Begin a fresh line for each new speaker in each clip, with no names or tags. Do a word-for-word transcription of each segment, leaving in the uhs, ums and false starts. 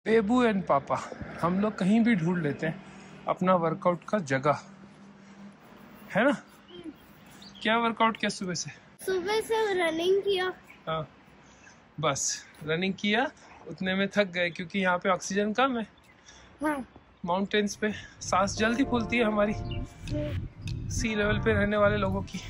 बेबू and पापा हम लोग कहीं भी ढूंढ लेते हैं अपना वर्कआउट का जगह, है ना? क्या वर्कआउट किया सुबह से?
सुबह से रनिंग किया।
हाँ, बस रनिंग किया, उतने में थक गए क्योंकि यहाँ पे ऑक्सीजन कम है।
हाँ।
माउंटेन्स पे सांस जल्दी फूलती है हमारी, सी लेवल पे रहने वाले लोगों की।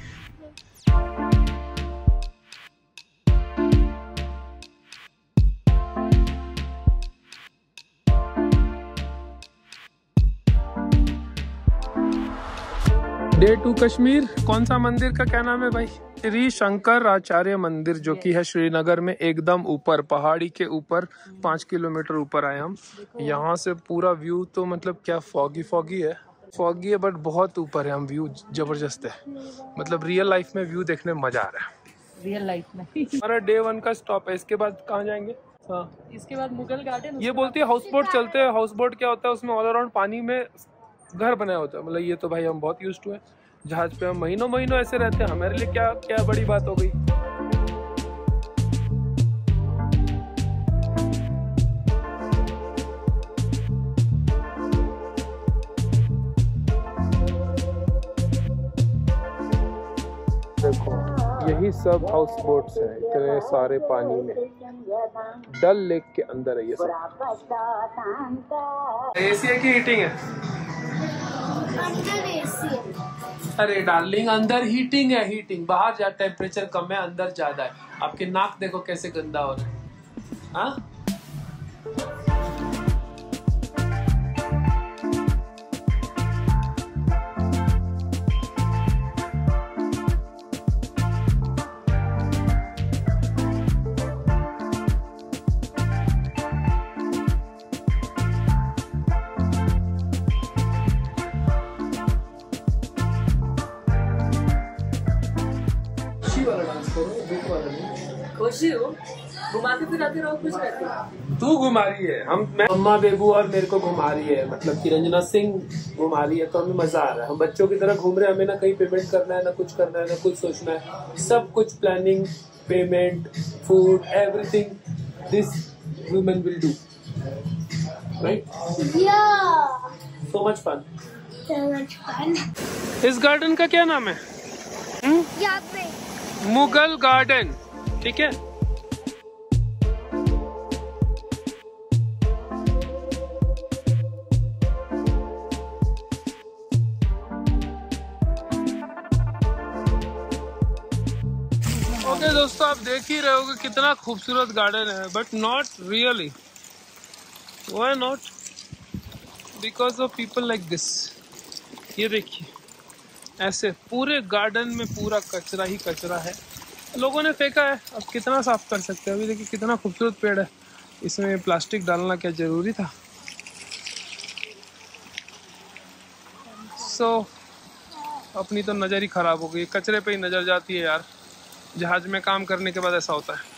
Day two Kashmir. कौन सा मंदिर का क्या नाम है भाई? श्री शंकर आचार्य मंदिर, जो कि है श्रीनगर में एकदम ऊपर, पहाड़ी के ऊपर पाँच किलोमीटर ऊपर आए हम। यहाँ से पूरा व्यू तो मतलब क्या फॉगी फॉगी है, फॉगी है बट बहुत ऊपर है हम। व्यू जबरदस्त है, मतलब रियल लाइफ में व्यू देखने में मजा आ रहा है।
रियल लाइफ में
हमारा डे वन का स्टॉप है। इसके बाद कहाँ जाएंगे? हाँ,
इसके बाद मुगल गार्डन।
ये बोलती है हाउस बोट चलते हैं। हाउस बोट क्या होता है? उसमें ऑल अराउंड पानी में घर बनाया होता है। मतलब ये तो भाई हम बहुत यूज्ड टू है, जहाज पे हम महीनों महीनों ऐसे रहते हैं। हमारे लिए क्या क्या बड़ी बात हो गई। देखो यही सब हाउस बोट्स हैं, इतने सारे पानी में, डल लेक के अंदर है ये सब। एसी है कि हीटिंग है?
अंदर एसी है।
अरे डार्लिंग, अंदर हीटिंग है, हीटिंग। बाहर जा टेम्परेचर कम है, अंदर ज्यादा है। आपके नाक देखो कैसे गंदा हो रहा है। हाँ,
खुशी हो, घुमाते फिराते रहो, खुश रहते हो।
तू घुमा रही है, हम मैं मम्मा बेबू और मेरे को घुमा रही है, मतलब कि रंजना सिंह घुमा रही है, तो हमें मजा आ रहा है। हम बच्चों की तरह घूम रहे हैं, हमें ना कहीं पेमेंट करना है, ना कुछ करना है, ना कुछ सोचना है। सब कुछ planning, payment, food, everything this women will do, right? So much fun. इस गार्डन का क्या नाम है?
यहाँ पे
मुगल गार्डन, ठीक है। ओके okay, दोस्तों आप देख ही रहे होगे कितना खूबसूरत गार्डन है, but not really. Why not? Because of people like this. ये देखिए, ऐसे पूरे गार्डन में पूरा कचरा ही कचरा है, लोगों ने फेंका है। अब कितना साफ कर सकते हैं? अभी देखिए कितना खूबसूरत पेड़ है, इसमें प्लास्टिक डालना क्या जरूरी था? सो so, अपनी तो नज़र ही खराब हो गई, कचरे पे ही नज़र जाती है यार। जहाज में काम करने के बाद ऐसा होता है।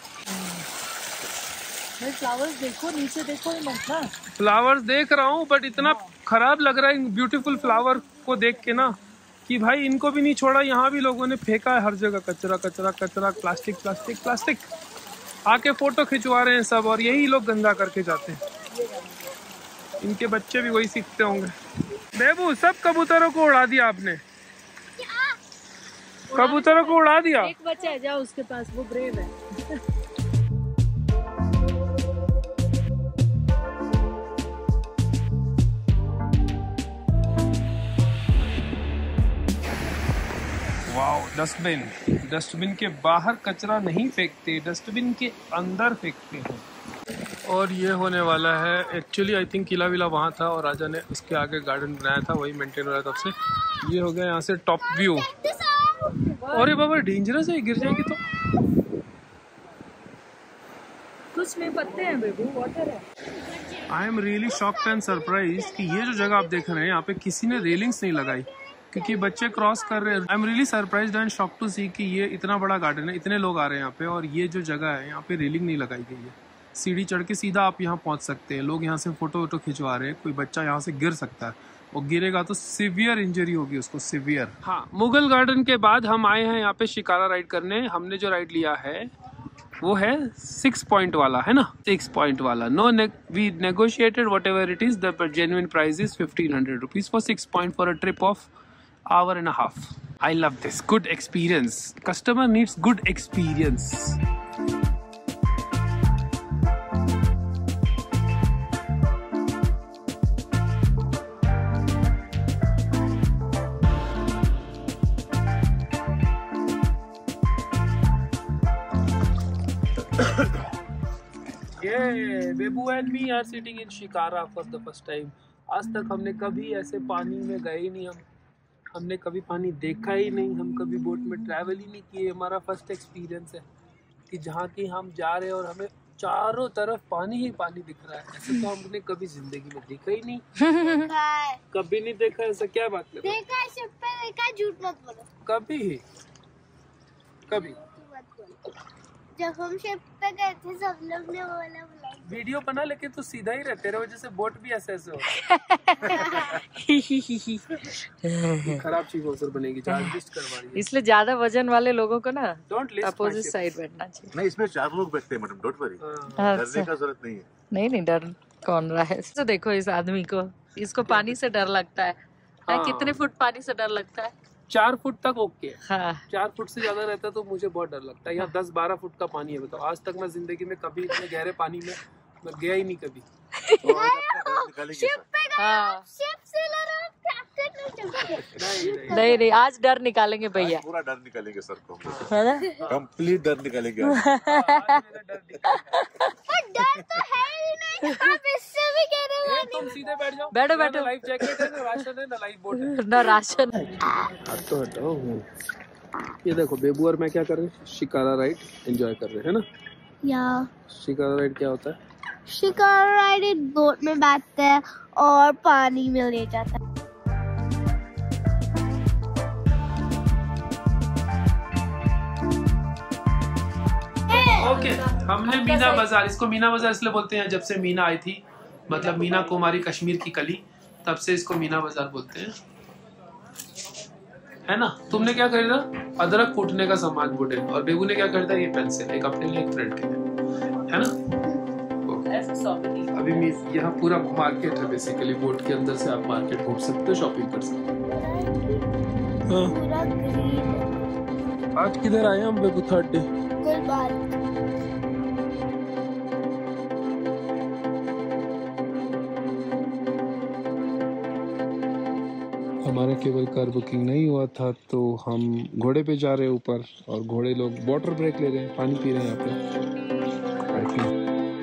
फ्लावर्स देखो, नीचे देखो मत ना।
फ्लावर्स देख रहा हूँ, बट इतना खराब लग रहा है ब्यूटीफुल फ्लावर को देख के ना, कि भाई इनको भी नहीं छोड़ा। यहाँ भी लोगों ने फेंका है हर जगह कचरा कचरा कचरा, प्लास्टिक प्लास्टिक प्लास्टिक। आके फोटो खिंचवा रहे हैं सब, और यही लोग गंदा करके जाते हैं। इनके बच्चे भी वही सीखते होंगे। बेबू, सब कबूतरों को उड़ा दिया आपने। कबूतरों को उड़ा दिया।
एक बच्चा है, जाओ उसके पास, वो ब्रेव है।
Wow, dustbin. डस्टबिन के बाहर कचरा नहीं फेंकते, डस्टबिन के अंदर फेंकते हैं। और ये होने वाला है, एक्चुअली आई थिंक किला विला वहाँ था और राजा ने उसके आगे गार्डन बनाया था, वही मेंटेन हो रहा था तब से। ये हो गया यहाँ से टॉप व्यू। अरे बाबा, डेंजरस है, गिर जाएगी तो।
कुछ में पत्ते हैं बेबू, वाटर है।
I am really shocked and surprise कि ये जो जगह आप देख रहे हैं, यहाँ पे किसी ने रेलिंग्स नहीं लगाई, क्योंकि बच्चे क्रॉस कर रहे हैं। I am really surprised and shocked to see कि ये इतना बड़ा गार्डन है, इतने लोग आ रहे हैं यहाँ पे, और ये जो जगह है यहाँ पे रेलिंग नहीं लगाई गई है। सीढ़ी चढ़ के सीधा आप यहाँ पहुँच सकते हैं। लोग यहाँ से फोटो वोटो खिंचवा रहे हैं। कोई बच्चा यहाँ से गिर सकता है, और गिरेगा तो सिवियर इंजरी होगी उसको, सिवियर। हाँ, मुगल गार्डन के बाद हम आए हैं यहाँ पे शिकारा राइड करने। हमने जो राइड लिया है वो है सिक्स पॉइंट वाला, है ना, सिक्स पॉइंट वाला। No we negotiated whatever it is, the genuine price is fifteen hundred rupees for six point for a trip of hour and half. I love this, good experience. Customer needs good experience. Yeah, Bebu and me are sitting in Shikara for the first time. आज तक हमने कभी ऐसे पानी में गए ही नहीं, हम हमने कभी पानी देखा ही नहीं, हम कभी बोट में ट्रैवल ही नहीं किए। हमारा फर्स्ट एक्सपीरियंस है कि जहाँ की हम जा रहे हैं और हमें चारों तरफ पानी ही पानी दिख रहा है। ऐसे तो हमने कभी जिंदगी में देखा ही नहीं।
देखा है।
कभी नहीं देखा ऐसा, क्या बात है?
देखा है, शिप पे देखा है, झूठ मत बोलो।
कभी ही कभी
जब हम शिप पे गए थे सब लोग ने बोला बोला
वीडियो बना, लेकिन तू सीधा ही रहते रहे, वजह से बोट भी ऐसे ऐसे हो। खराब चीज अवसर बनेगी, एडजस्ट करवा रही है।
इसलिए ज्यादा वजन वाले लोगों को ना
डोंट लिस्ट
अपोजिट साइड बैठना चाहिए।
नहीं, इसमें चार लोग बैठते हैं मैडम, डोंट वरी, डरने का जरूरत नहीं है।
नहीं नहीं, डर कौन रहा है? तो देखो इस आदमी को, इसको पानी से डर लगता है।
हाँ।
कितने फुट पानी से डर लगता है?
चार फुट तक ओके।
हाँ।
चार फुट से ज्यादा रहता तो मुझे बहुत डर लगता है। यहाँ दस बारह फुट का पानी है, बताओ। आज तक मैं जिंदगी में कभी इतने गहरे पानी में मैं गया ही नहीं कभी।
तो आज आपका डर निकालेंगे
शिप
सर।
पे गए,
हाँ।
शिप से लड़ो, कैप्टन नहीं चलते।
नहीं नहीं
नहीं नहीं, आज डर निकालेंगे भैया,
आज पूरा डर निकालेंगे सर को,
है ना?
कंप्लीट डर निकालेंगे आज।
आज मेरा डर दिखा।
पर डर तो है ही नहीं, आप इससे भी कह रहे हो।
ए, तुम सीधे बैठ जाओ।
बैठो, बैठो।
लाइफ जैकेट है ना, राशन है ना, लाइफ बोट है
ना राशन।
हटो हटो। ये देखो बेबू और मैं क्या कर रहे हैं, शिकारा राइड एंजॉय कर रहे हैं ना।
या
शिकारा राइड क्या होता है?
शिकार राइड एक बोट में बैठते हैं और पानी में ले जाता है।
ओके हमने मीना बाजार, इसको मीना बाजार इसलिए बोलते हैं जब से मीना आई थी, मतलब मीना कुमारी कश्मीर की कली, तब से इसको मीना बाजार बोलते हैं, है ना। तुमने क्या खरीदा? अदरक कूटने का सामान वुडन, और बेबू ने क्या खरीदा? ये पेंसिल, एक अपने लिए एक फ्रेंड के लिए, है ना। अभी मैं यहाँ पूरा मार्केट है बेसिकली, बोट के अंदर से आप मार्केट घूम सकते हो, शॉपिंग कर सकते हो।
पूरा ग्रीन।
आज किधर आए हम बेबू? Third day
Gulbagh.
हमारा केवल कार बुकिंग नहीं हुआ था, तो हम घोड़े पे जा रहे हैं ऊपर, और घोड़े लोग वाटर ब्रेक ले रहे हैं, पानी पी रहे हैं यहाँ पे।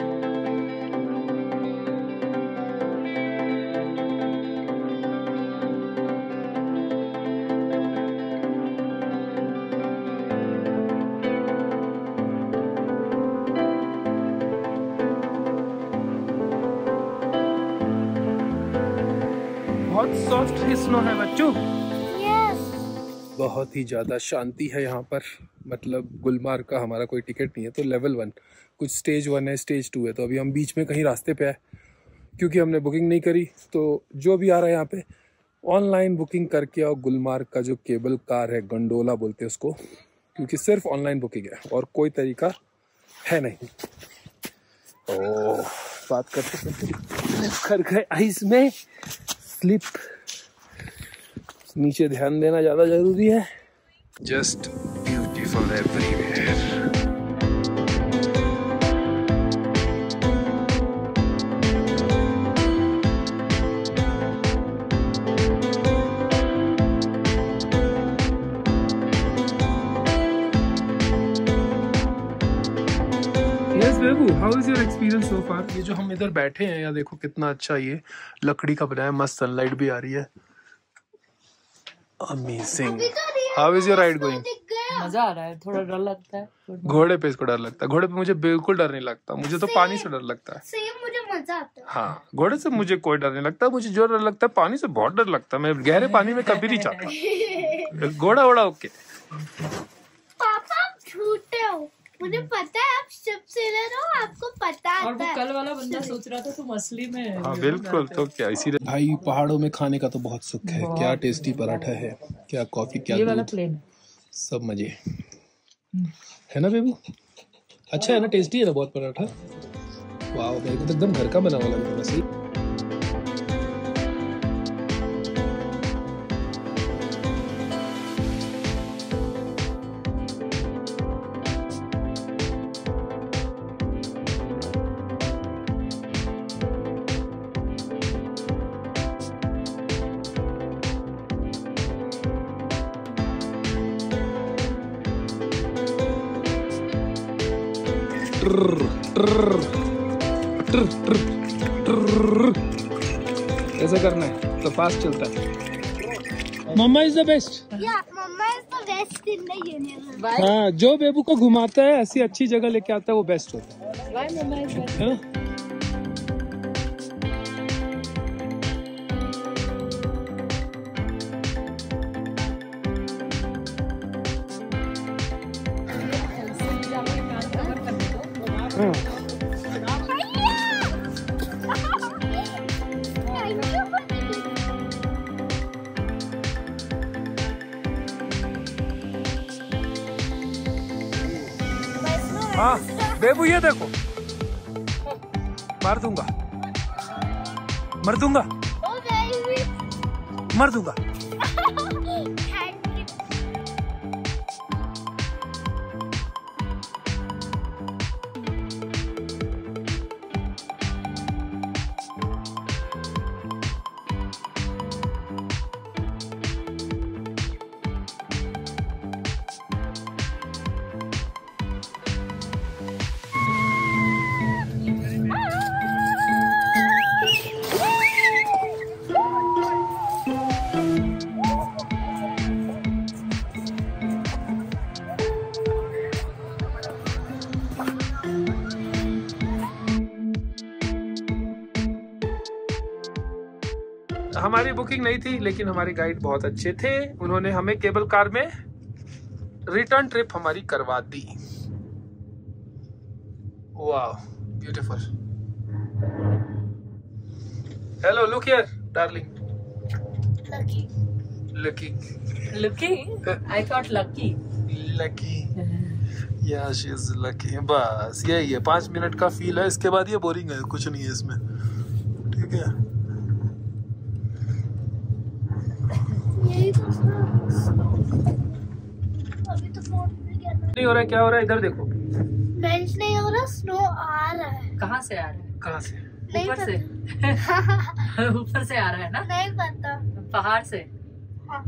बहुत सॉफ्ट स्नो है बच्चों।
यस।
बहुत ही ज़्यादा शांति है यहाँ पर। मतलब गुलमार्ग का हमारा कोई टिकट नहीं है, तो लेवल वन, कुछ स्टेज वन है, स्टेज टू है। तो अभी हम बीच में कहीं रास्ते पे है, क्योंकि हमने बुकिंग नहीं करी। तो जो भी आ रहा है यहाँ पे ऑनलाइन बुकिंग करके, और गुलमार्ग का जो केबल कार है, गंडोला बोलते हैं उसको, क्योंकि सिर्फ ऑनलाइन बुकिंग है और कोई तरीका है नहीं। ओह, बात करते करते कर गए आइस में स्लिप। नीचे ध्यान देना ज्यादा जरूरी है। Just beautiful everywhere. Yes, Bebu, how is your experience so far? ये जो हम इधर बैठे हैं, यहाँ देखो कितना अच्छा ये लकड़ी का बनाया, मस्त सनलाइट भी आ रही है। Amazing. How is your ride going?
मजा आ रहा है, थोड़ा डर लगता है।
घोड़े पे इसको डर लगता है, घोड़े पे मुझे बिल्कुल डर नहीं लगता, मुझे तो पानी से डर लगता है।
सेम मुझे मजा आता है।
हाँ, घोड़े से मुझे कोई डर नहीं लगता, मुझे जो डर लगता है पानी से बहुत डर लगता है। मैं गहरे पानी में कभी नहीं चाहता। घोड़ा वोड़ा ओके।
पापा आप झूठे हो, मुझे पता है आप शिप सेलर हो, आपको पता
और
आता
वो
है।
कल वाला बंदा सोच रहा था तुम असली में।
हाँ बिल्कुल, तो क्या इसीलिए भाई पहाड़ों में खाने का तो बहुत सुख है। क्या टेस्टी पराठा है, क्या कॉफी, क्या
ये वाला
दूध,
प्लेन
सब मजे है ना बेबू। अच्छा है ना, टेस्टी है ना बहुत पराठा। वाह, मेरे को तो एकदम घर का बना हुआ लग रहा है वैसे। ऐसा करना है तो फास्ट चलता है। Mama is the best.
Mama is the best in the universe.
हाँ, जो बेबू को घुमाता है ऐसी अच्छी जगह लेके आता है वो बेस्ट होता है।
Why mama is best?
है ना? हाँ। हाँ बेबू ये देखो, मार दूंगा, मर दूंगा, मर दूंगा। हमारी बुकिंग नहीं थी लेकिन हमारे गाइड बहुत अच्छे थे, उन्होंने हमें केबल कार में रिटर्न ट्रिप हमारी करवा दी। वाह, beautiful. Hello, look here darling.
Lucky
lucky
Lucky? I thought lucky.
Lucky या शी इज लकी। बस यही है, पांच मिनट का फील है, इसके बाद ये बोरिंग है, कुछ नहीं है इसमें। ठीक है,
यही तो अभी तो फोन में क्या
नहीं हो रहा है, क्या हो रहा है इधर देखो।
बेंच नहीं हो रहा, स्नो आ रहा है।
कहाँ से आ रहा है?
कहाँ से?
नहीं
ऊपर से।
पता।
ऊपर से आ रहा है ना?
नहीं पता।
पहाड़ से।
हाँ।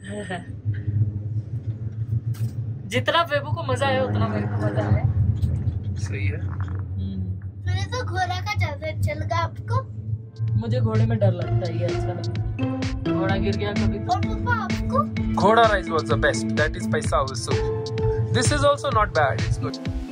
जितना बेबू को मजा आया उतना मेरे को मजा आया।
सही है।
मैंने तो घोड़ा का ज्यादा अच्छा लगा। आपको?
मुझे घोड़े में डर लगता है, ये अच्छा लगा। घोड़ा गिर गया कभी तो।
और पापा आपको?
Ghoda rides was the best. That is paisa also. This is also not bad. It's good.